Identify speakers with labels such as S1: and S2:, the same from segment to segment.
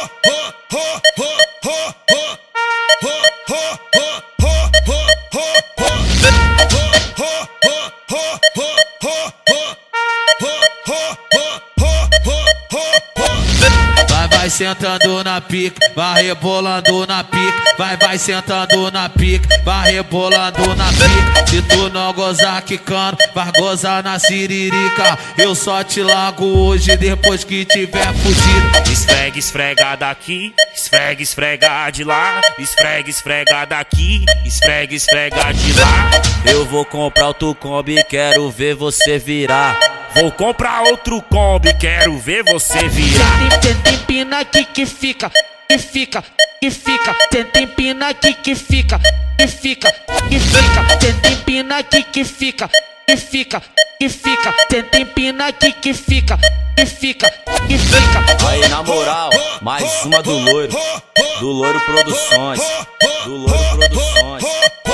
S1: Vai sentando na pica, vai rebolando na pica. Vai sentando na pica, vai rebolando na pica. Se tu não gozar quicando, vai gozar na siririca. Eu só te largo hoje depois que tiver fudido.
S2: Esfrega, esfrega daqui, esfrega, esfrega de lá. Esfrega, esfrega daqui, esfrega, esfrega de lá. Eu vou comprar outro Kombi, quero ver você virar. Vou comprar outro Kombi, quero ver você virar.
S1: Tenta empina aqui que fica, que fica, que fica. Tenta empina aqui que fica, que fica, que fica. Tenta empina aqui que fica, que fica, que fica. Tenta empina aqui que fica, que fica, que fica.
S2: Aí na moral, mais uma do Loiro Produções, do Loiro Produções.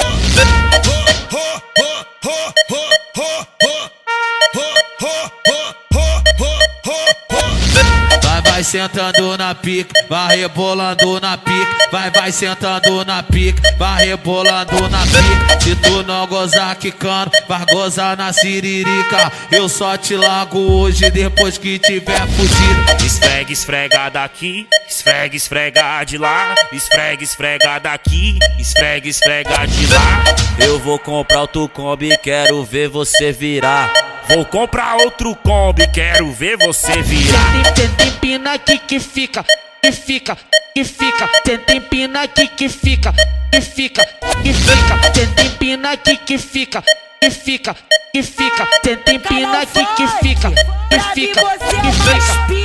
S1: Vai sentando na pica, vai rebolando na pica. Vai sentando na pica, vai rebolando na pica. Se tu não gozar quicando, vai gozar na siririca. Eu só te largo hoje depois que tiver fudido.
S2: Esfrega, esfrega daqui, esfrega, esfrega de lá. Esfrega, esfrega daqui, esfrega, esfrega de lá. Eu vou comprar outro Kombi, quero ver você virar. Vou comprar outro Kombi, quero ver você virar.
S1: Tenta empina aqui que fica, que fica, que fica. Tenta empina aqui que fica, que fica, que fica. Tenta empina aqui que fica, que fica, que fica. Tenta empina aqui que fica, que fica, que fica.